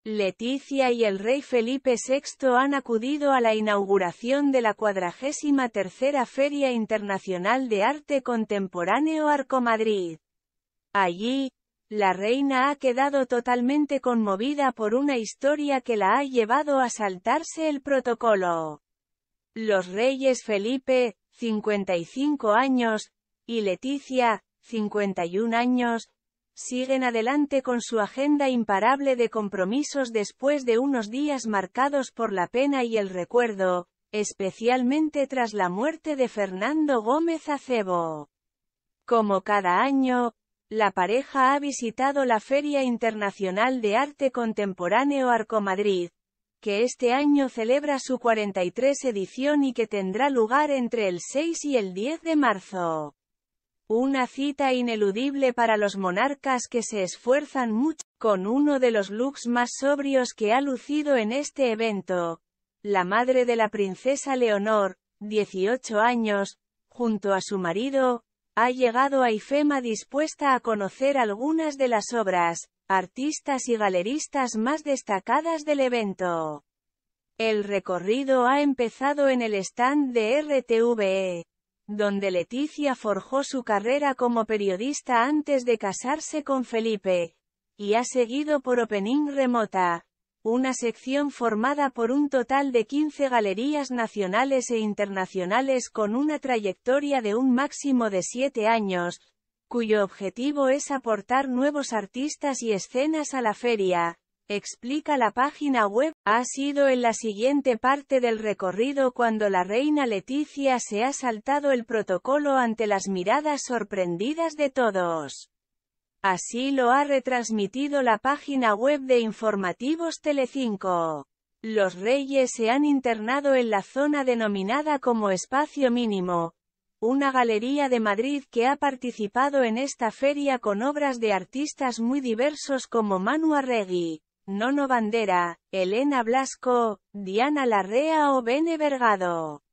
Letizia y el rey Felipe VI han acudido a la inauguración de la 43ª Feria Internacional de Arte Contemporáneo Arcomadrid. Allí, la reina ha quedado totalmente conmovida por una historia que la ha llevado a saltarse el protocolo. Los reyes Felipe, 55 años, y Letizia, 51 años, siguen adelante con su agenda imparable de compromisos después de unos días marcados por la pena y el recuerdo, especialmente tras la muerte de Fernando Gómez Acebo. Como cada año, la pareja ha visitado la Feria Internacional de Arte Contemporáneo Arcomadrid, que este año celebra su 43 edición y que tendrá lugar entre el 6 y el 10 de marzo. Una cita ineludible para los monarcas que se esfuerzan mucho, con uno de los looks más sobrios que ha lucido en este evento. La madre de la princesa Leonor, 18 años, junto a su marido, ha llegado a IFEMA dispuesta a conocer algunas de las obras, artistas y galeristas más destacadas del evento. El recorrido ha empezado en el stand de RTVE, donde Letizia forjó su carrera como periodista antes de casarse con Felipe, y ha seguido por Opening Remota, una sección formada por un total de 15 galerías nacionales e internacionales con una trayectoria de un máximo de 7 años, cuyo objetivo es aportar nuevos artistas y escenas a la feria. Explica la página web. Ha sido en la siguiente parte del recorrido cuando la reina Letizia se ha saltado el protocolo ante las miradas sorprendidas de todos. Así lo ha retransmitido la página web de Informativos Telecinco. Los reyes se han internado en la zona denominada como Espacio Mínimo, una galería de Madrid que ha participado en esta feria con obras de artistas muy diversos como Manu Arregui, Nono Bandera, Elena Blasco, Diana Larrea o Bene Vergado.